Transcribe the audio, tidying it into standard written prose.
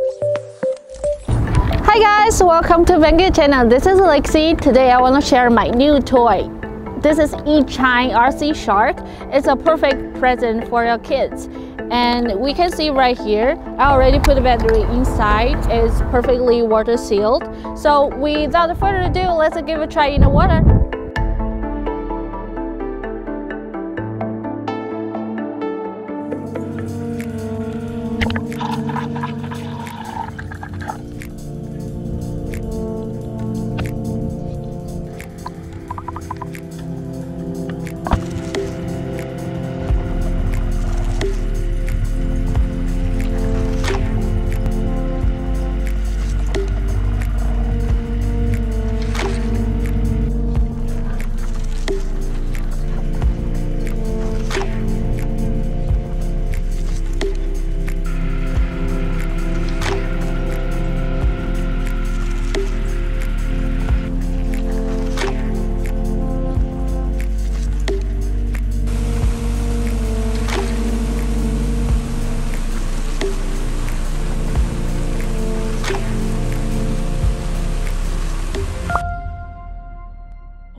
Hi guys, welcome to Banggood channel. This is Lexi. Today I want to share my new toy. This is Eachine RC Shark. It's a perfect present for your kids. And we can see right here, I already put the battery inside. It's perfectly water sealed. So without further ado, let's give it a try in the water.